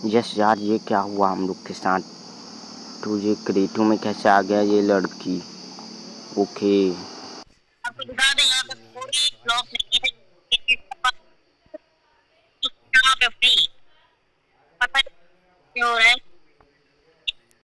Yes यार, ये क्या हुआ हम लोग के साथ? तो ये क्रेटो में कैसे आ गया ये लड़की? ओके। आपको बता दें यहाँ पे कोई ब्लॉक नहीं है, यहाँ पे फ्री। पता नहीं क्यों हो रहा है।